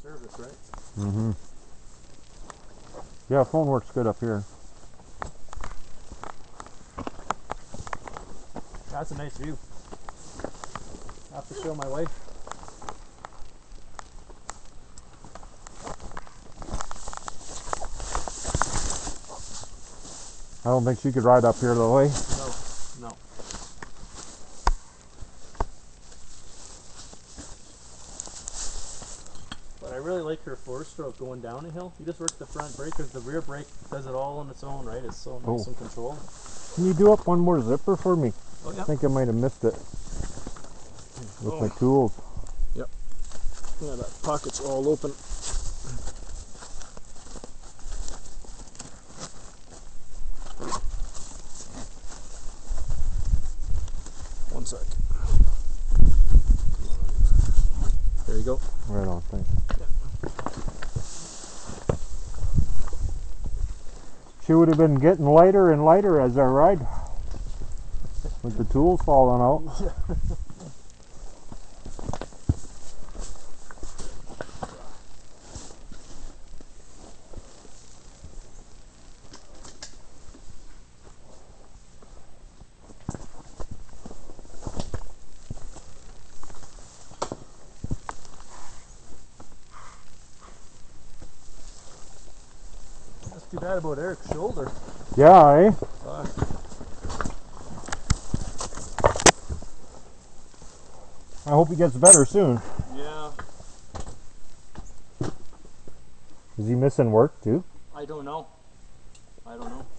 service, right? Mm-hmm. Yeah, phone works good up here. That's a nice view. I have to show my wife. I don't think she could ride up here though, eh? No, no. But I really like her four-stroke going down a hill. You just work the front brake because the rear brake does it all on its own, right? It's so nice and controlled. Can you do up one more zipper for me? Oh, yeah. I think I might have missed it with my tools. Yep. Yeah, that pocket's all open. One sec. There you go. Right on, thanks. She would have been getting lighter and lighter as I ride, with the tools falling out. That's too bad about Eric's shoulder. Yeah, eh? I hope he gets better soon. Yeah. Is he missing work too? I don't know. I don't know.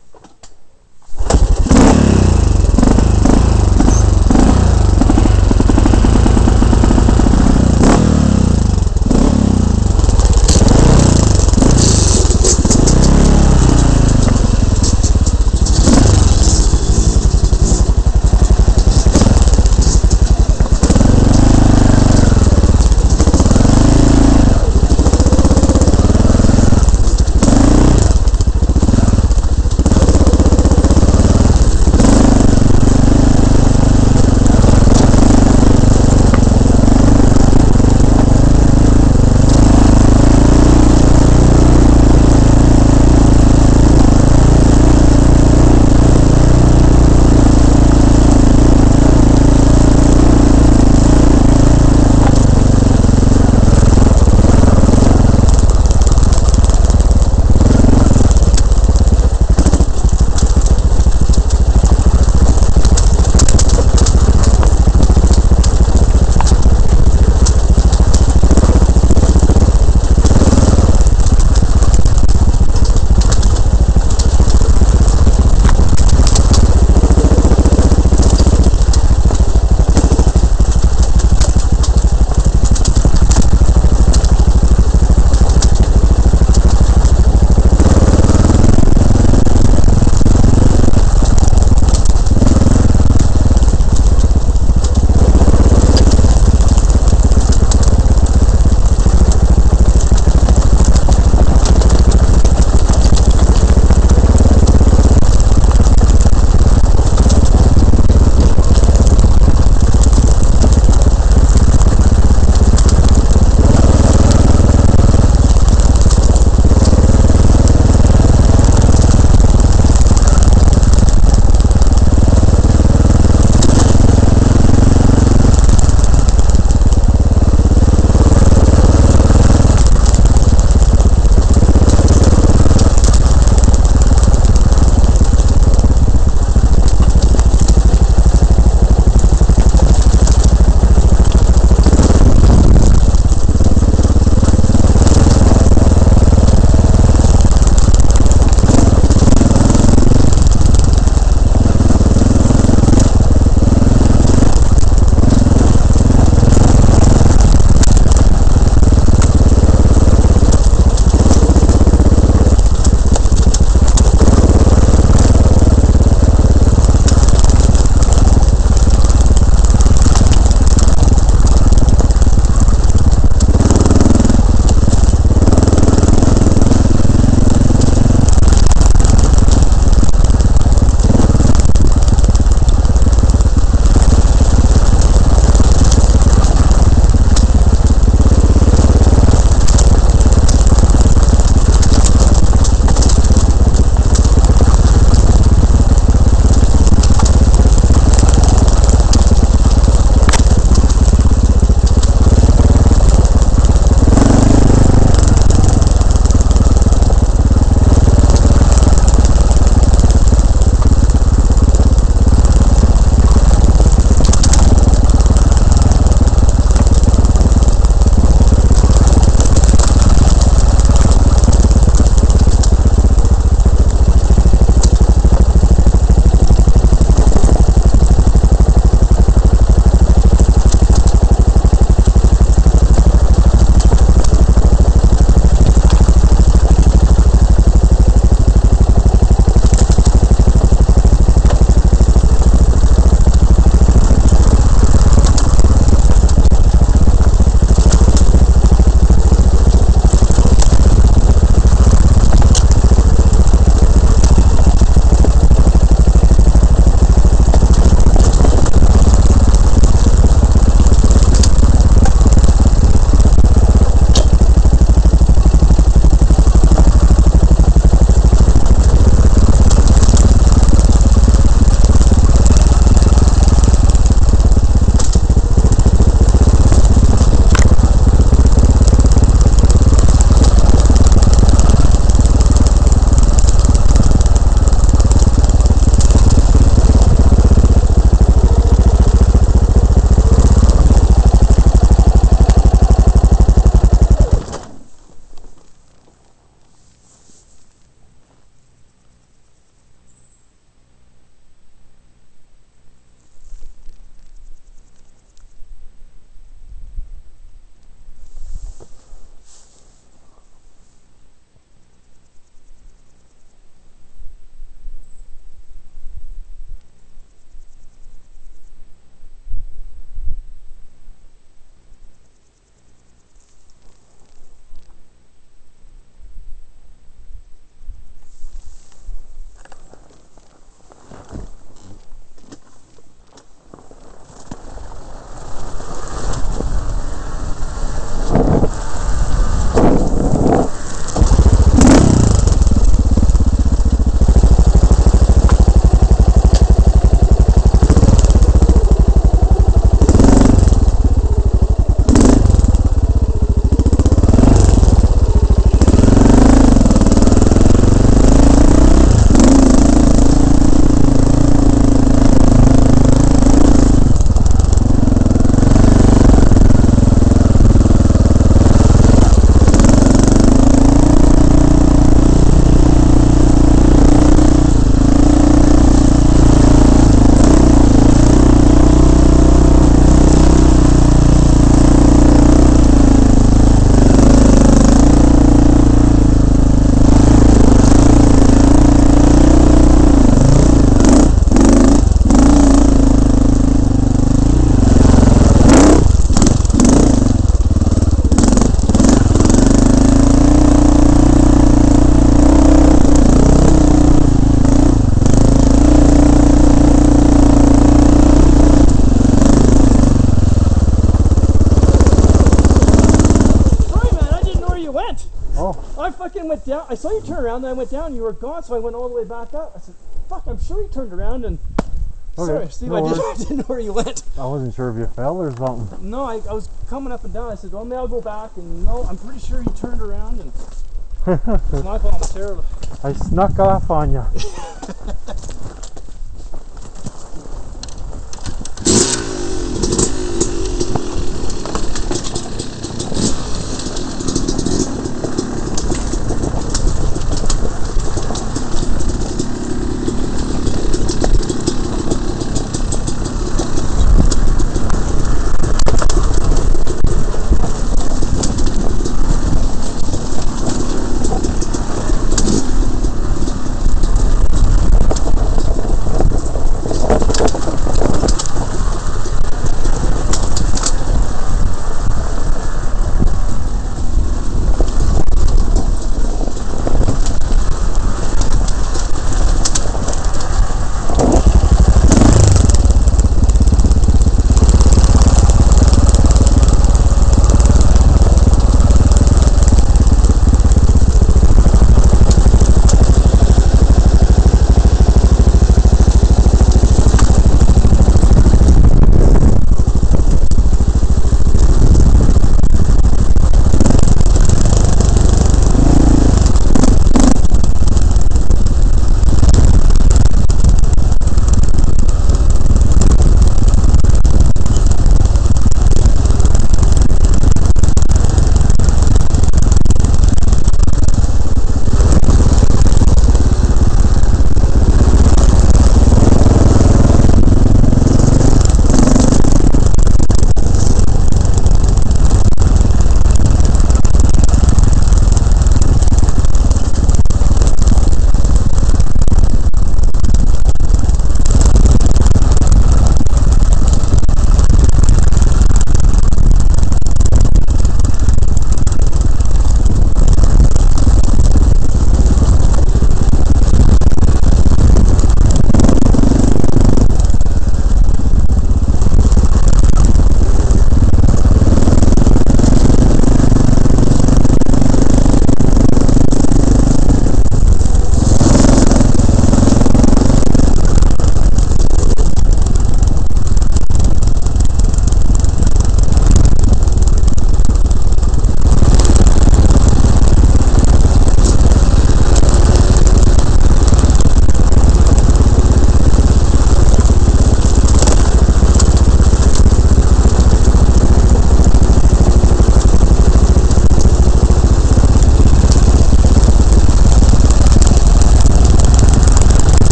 Oh, I fucking went down. I saw you turn around, then I went down. You were gone, so I went all the way back up. I said, "Fuck, I'm sure you turned around." And okay. sorry, Steve, No I worries. didn't know where you went. I wasn't sure if you fell or something. No, I was coming up and down. I said, "Well, maybe I'll go back." And no, I'm pretty sure you turned around. And it's my fault. I'm terrible. I snuck off on you.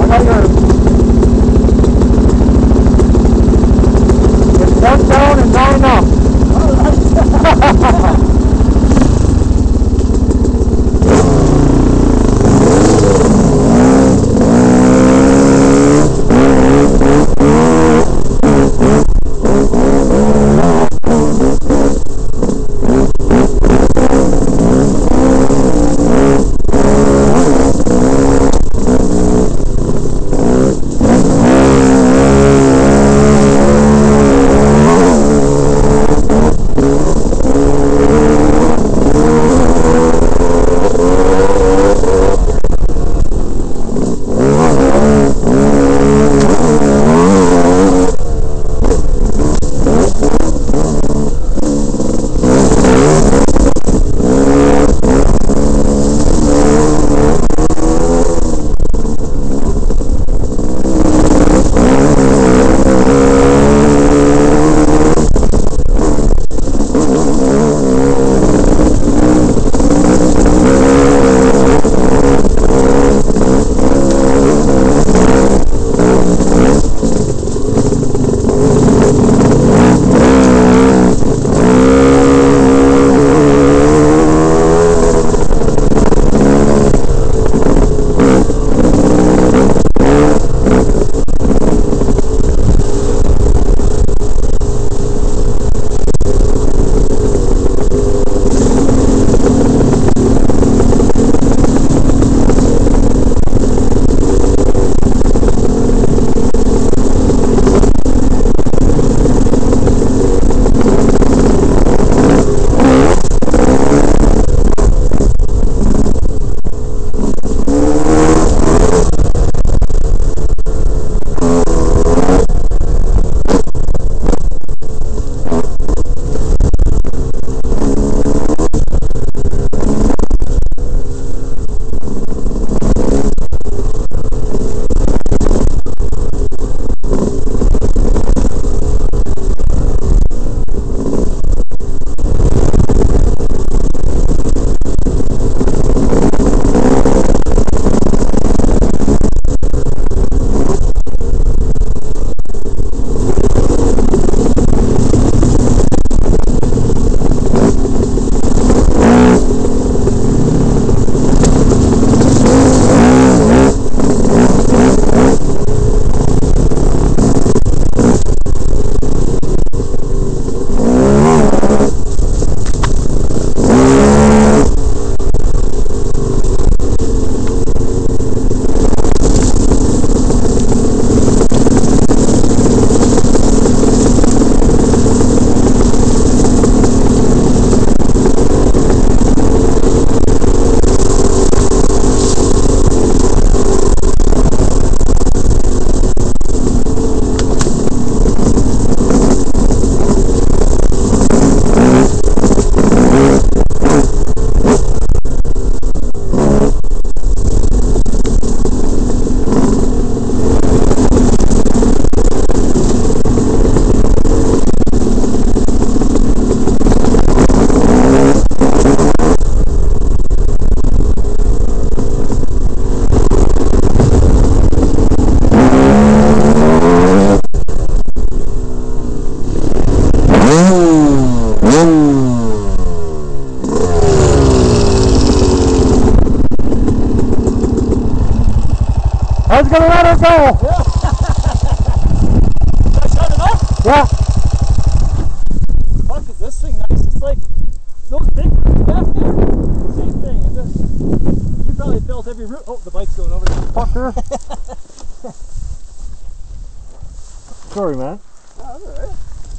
lighter. It's 1 down and 9 up. I was gonna let her go. Yeah. Did I shut it off? Yeah. Fuck, is this thing nice? It's like those big back there. Same thing. It just, you probably felt every root. Oh, the bike's going over there. Fucker. Sorry, man. Oh, that's alright.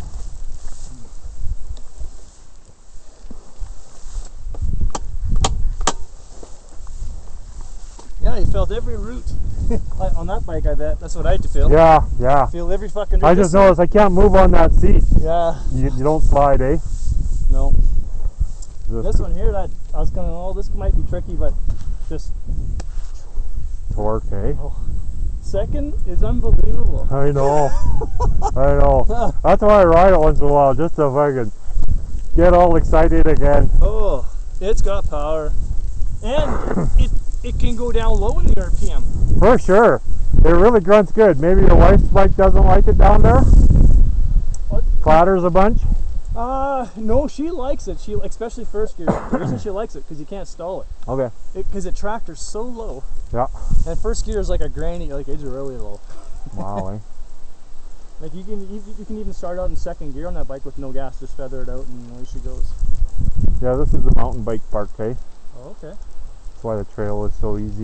Yeah, you felt every root. On that bike, I bet. That's what I had to feel. Yeah, yeah. Feel every fucking root. I just noticed I can't move on that seat. Yeah. You don't slide, eh? No. Just This one here, that I was gonna, oh, this might be tricky, but just torque, eh? second is unbelievable. I know. I know. That's why I ride it once in a while, just so I can get all excited again. Oh, it's got power, and it can go down low in the RPM. For sure. It really grunts good. Maybe your wife's bike doesn't like it down there? What? Clatters a bunch? No, she likes it. She, especially first gear. The reason she likes it, because you can't stall it. Okay. Because it tractors so low. Yeah. And first gear is like a granny, like it's really low. Wow, eh? Like you can even start out in second gear on that bike with no gas, just feather it out and away she goes. Yeah, this is the mountain bike park, eh? Oh, okay. That's why the trail is so easy.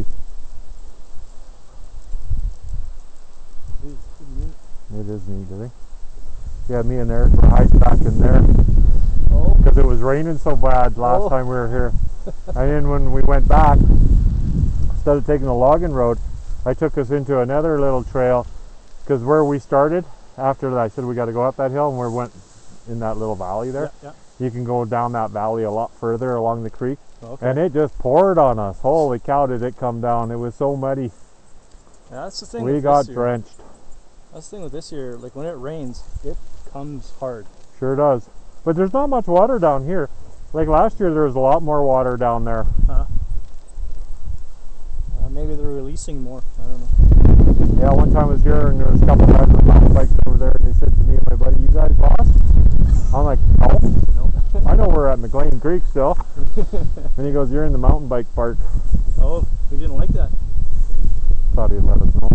Dude, pretty neat. It is neat, I think. Yeah, me and Eric were hiding back in there Oh. because it was raining so bad last time we were here. And then when we went back, instead of taking the logging road, I took us into another little trail because where we started, after that, I said we got to go up that hill, and we went in that little valley there. Yeah, You can go down that valley a lot further along the creek. yeah. Okay. And it just poured on us. Holy cow, did it come down. It was so muddy. Yeah, that's the thing. We with got this year. drenched. That's the thing with this year. Like when it rains, it comes hard. Sure does. But there's not much water down here. Like last year, there was a lot more water down there. Maybe they're releasing more. I don't know. Yeah, one time I was here and there was a couple guys with mountain bikes over there, and they said to me and my buddy, "You guys lost?" I'm like, "No, No. I know we're at McLean Creek still." And he goes, "You're in the mountain bike park." Oh, we didn't like that. Thought he'd let us know.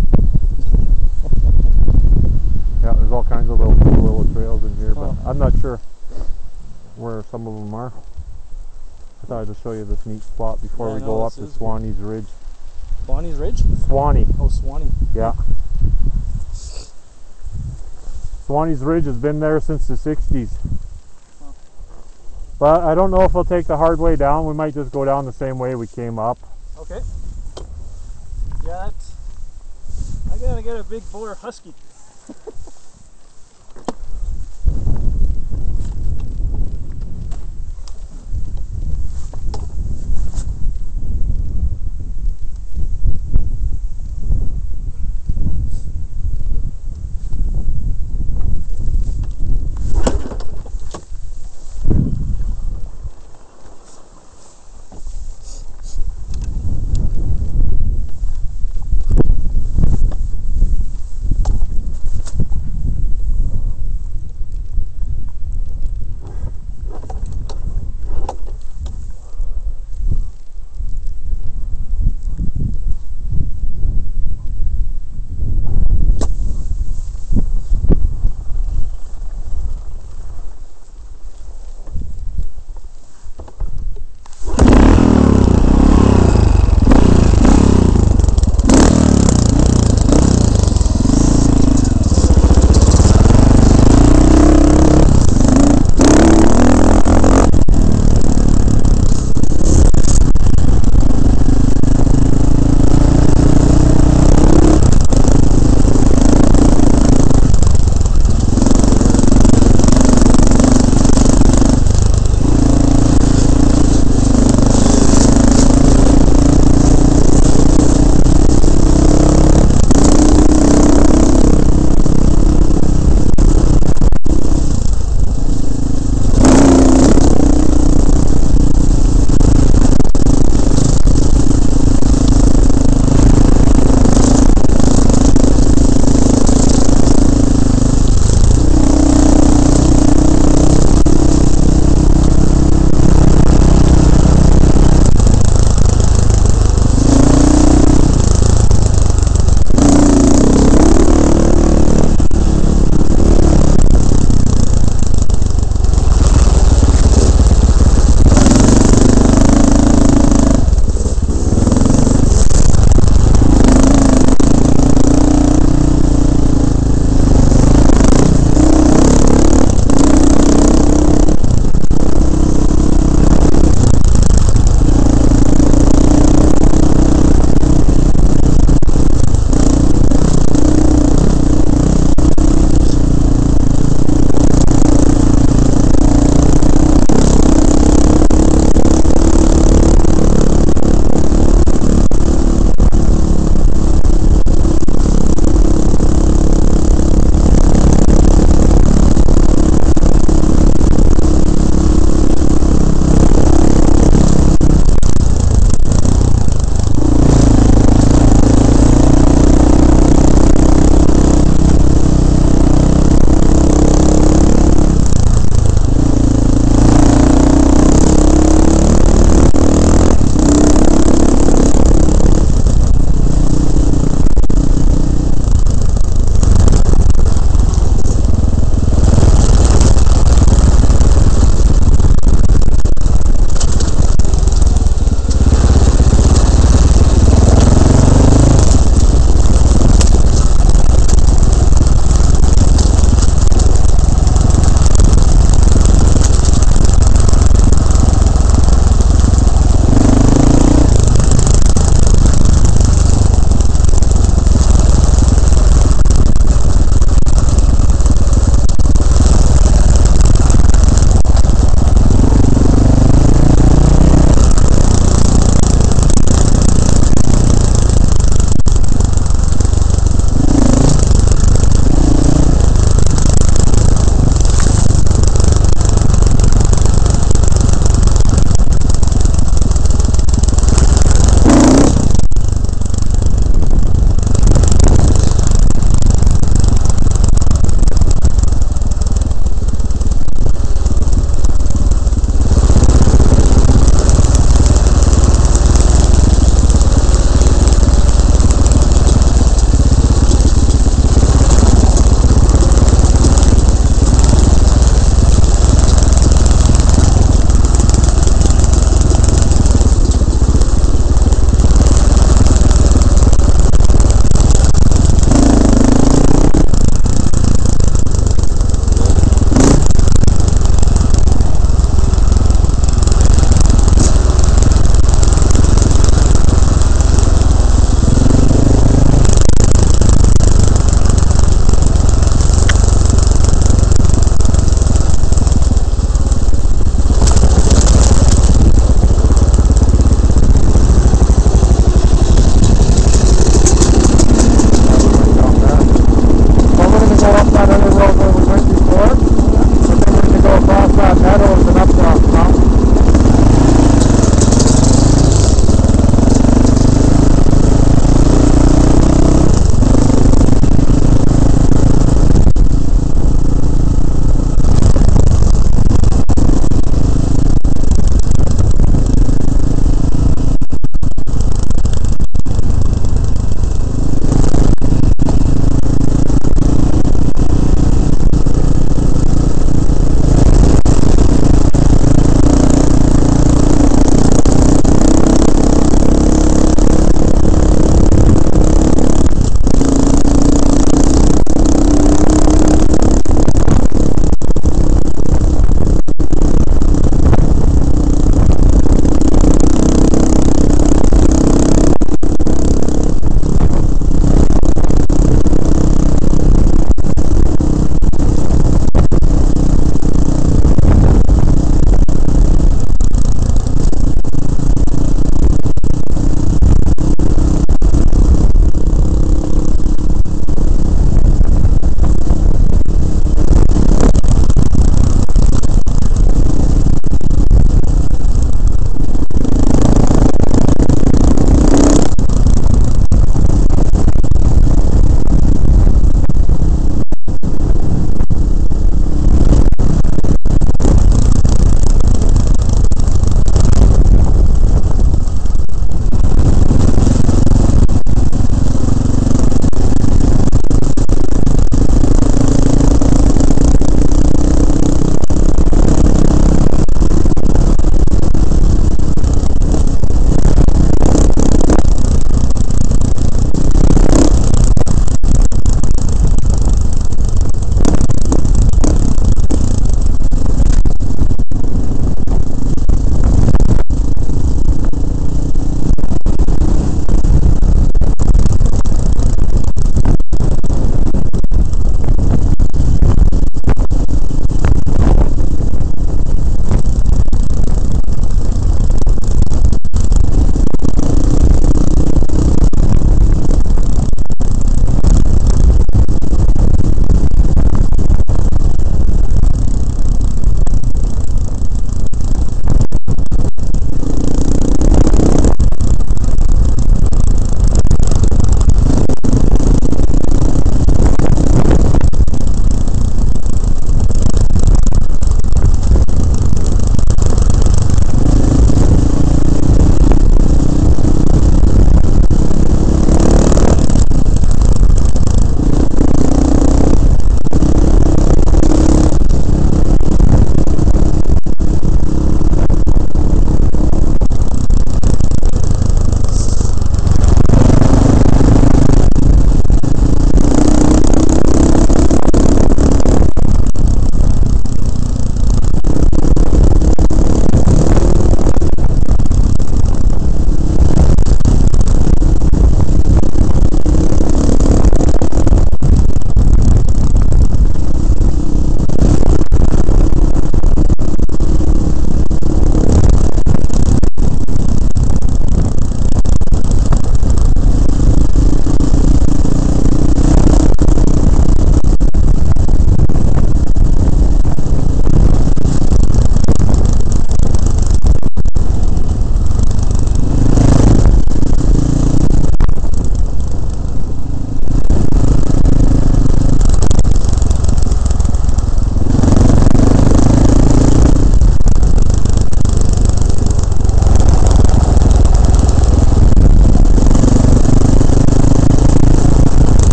Yeah, there's all kinds of little trails in here, but Oh. I'm not sure where some of them are. I thought I'd just show you this neat spot before Yeah, we no, go up this to is good. Swanee's Ridge. Bonnie's Ridge? Swanee, Oh, Swanee. yeah. Swanee's Ridge has been there since the 60s. Huh. But I don't know if we'll take the hard way down. We might just go down the same way we came up. Okay. Yeah, that's... I gotta get a big boar husky.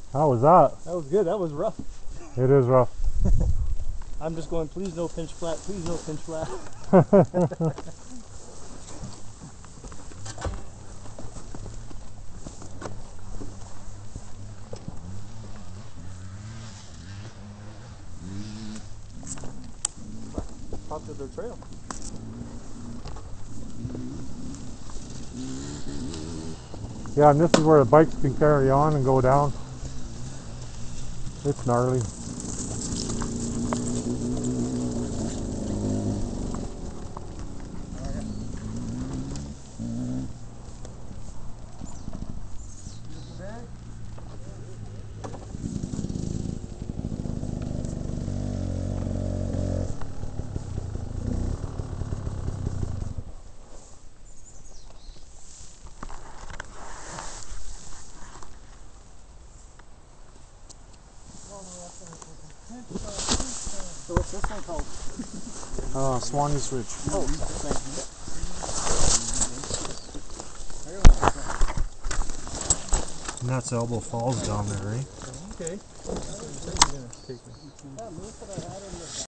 How was that? That was good. That was rough. It is rough. I'm just going, please no pinch flat, please no pinch flat. Popular trail. Yeah, and this is where the bikes can carry on and go down. It's gnarly. So what's this one called? Swanee's Ridge. Oh, thank you. And that's Elbow Falls down there, right? Okay.